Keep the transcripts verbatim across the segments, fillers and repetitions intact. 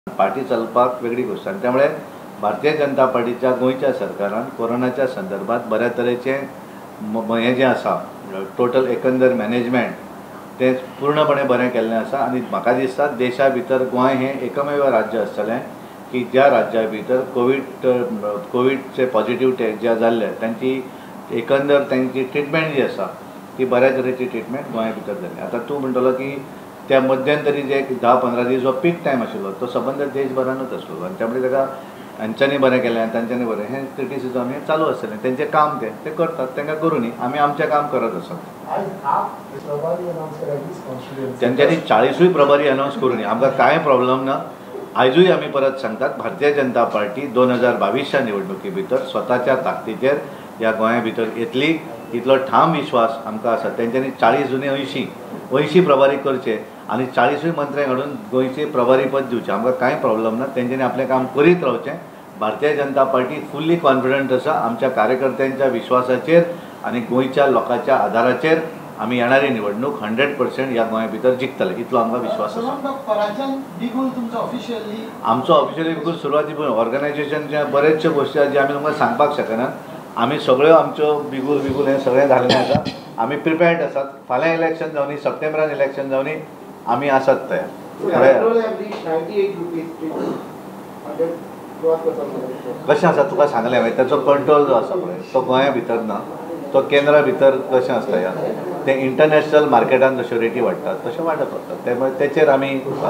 Party चलपाक वेगळी गोष्ट आनी त्यामुळे भारतीय जनता पार्टीच्या गोंयच्या सरकारान कोरोनाच्या संदर्भात बऱ्या तरेचे हें जें आसा टोटल एकंदर मॅनेजमेंट तें पूर्णपणे बरें केल्लें आसा आनी म्हाका दिसता देशा भितर गोंय हें एकमेव राज्य आसतलें की ज्या राज्या भितर कोवीड कोवीडचे पॉझिटिव्ह टे जे जाल्ले तांची एकंदर तांची ट्रिटमेंट जी आसा ती बऱ्या तरेची ट्रिटमेंट गोंया भितर जाली. आतां तूं म्हणटलो की त्या मध्यंतरी जे धा पंदरा दीस जो पीक टायम आशिल्लो तो सबंद देशभरानूच आसलो आनी त्यामुळे ताका हांच्यांनी बरें केलें तांच्यांनी बरें हें क्रिटिसिजम हें चालू आसतलें. तेंचें काम तें ते करतात तांकां करूं न्ही आमी आमचें काम करत आसात. तेंच्यांनी चाळीसूय प्रभारी अनावन्स करूं न्ही आमकां कांय प्रॉब्लम ना. आयजूय आमी परत सांगतात भारतीय जनता पार्टी दोन हजार बावीसच्या निवडणुकी भितर स्वताच्या ताकदीचेर ह्या गोंया भितर येतली इतलो ठाम विश्वास आमकां आसा. तेंच्यांनी चाळीस जुने अंयशीं अंयशीं प्रभारी करचे आनी चाळीसूय मंत्र्यांक हाडून गोंयचे प्रभारी पद दिवचें आमकां कांय प्रॉब्लम ना. तेंच्यांनी आपलें काम करीत रावचें. Bharatiya Janata party fully confident आसा आमच्या कार्यकर्त्यांच्या विश्वासाचेर आनी गोंयच्या लोकांच्या आदाराचेर आमी येणारी निवडणूक हंड्रेड पर्सेंट ह्या गोंया भितर जिखतले इतलो आमकां विश्वास आसा. आमचो ऑफिशियली बिलकूल सुरवाती ऑर्गनायझेशनच्या बरेचशे गोश्टी जे आमी तुमकां सांगपाक शकनात. आमी सगळ्यो आमच्यो बिगूल बिगूल हें सगळें जाल्लें आसा. आमी प्रिपेर्ड आसात. फाल्यां इलेक्शन जावनी सप्टेंबरान इलेक्शन जावनी आमी आसात तयार. कशें आसा तुका सांगलें हांवें ताचो कंट्रोल जो आसा पळय तो गोंया भितर ना तो केंद्रा भितर कशें आसता ह्या ते इंटरनॅशनल मार्केटान जश्यो रेटी वाडटात तशें वाडत वतात. त्यामुळे तेचेर आमी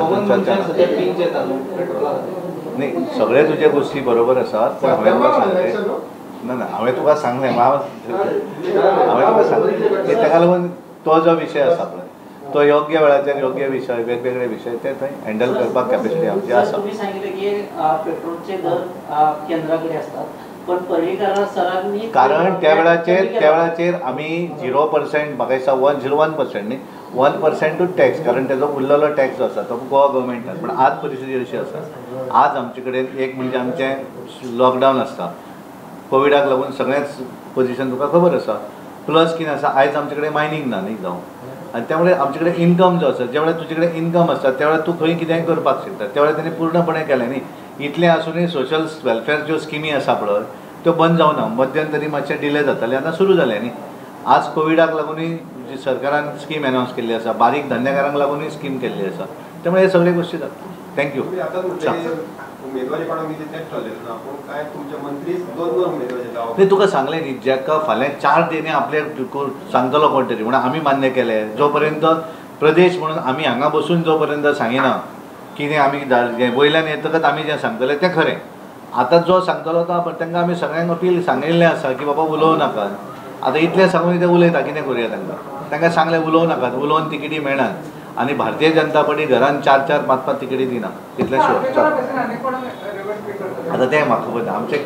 न्ही सगळे तुजे गोश्टी बरोबर आसात पूण हांवें तुका सांगलें ना ना हांवें तुका सांगलें हांवें तुका सांगलें की ताका लागून तो जो विशय आसा पळय तो योग्य वेळाचेर योग्य विशय वेगवेगळे विशय ते थंय हँडल करपाक कॅपेसिटी आमची आसा. तुम्ही सांगितले की पेट्रोलचे दर केंद्रा कडेन आसतात पण पर्यटकांना सरांनी कारण त्या वेळाचेर त्या वेळाचेर आमी झिरो पर्सेंट म्हाका दिसता वन झिरो वन पर्सेंट न्ही वन पर्सेंटूच टॅक्स कारण तेजो उरलेलो टॅक्स जो आसा तो गोवा गव्हर्मेंटान. पण आज परिस्थिती अशी आसा आज आमचे कडेन एक म्हणजे आमचें लॉकडावन आसता कोविडाक लागून सगळेंच पोजिशन तुका खबर आसा. प्लस कितें आसा आयज आमचे कडेन मायनींग ना न्ही जावं आनी त्यामुळे आमचे कडेन इन्कम जो आसा ज्या वेळार तुजे कडेन इन्कम आसता त्या वेळार तूं खंय कितेंय करपाक शकता. त्या वेळार तेणी पूर्णपणे केलें न्ही. इतलें आसूनय सोशल वेलफेअर ज्यो स्किमी आसा पळय त्यो बंद जावना. मध्यंतरी मातशें डिले जातालें आतां सुरू जालें न्ही. आज कोविडाक लागूनय जी सरकारान स्कीम अनावन्स केल्ली आसा बारीक धंदेकारांक लागूनय स्कीम केल्ली आसा. त्यामुळे हे सगळे गोश्टी जाता. थँक्यू. ते तुका सांगलें न्ही जाका फाल्यां चार दिनी आपले सांगतलो कोण तरी म्हणून आमी मान्य केलें जो पर्यंत प्रदेश म्हणून आमी हांगा बसून जो पर्यंत सांगिना कितें आमी वयल्यान येतकच आमी जें सांगतलें तें खरें. आतां जो सांगतलो तो तांकां आमी सगळ्यांक अपील सांगिल्लें आसा की बाबा उलोव नाकात. आतां इतलें सांगून ते उलयता कितें करुया तांकां तांकां सांगलें उलोव नाकात उलोवन तिकेटी मेळनात आनी भारतीय जनता पार्टी घरान चार चार पांच पांच तिकेटी दिना इतलें शोर. आतां तें म्हाका खबर ना आमचें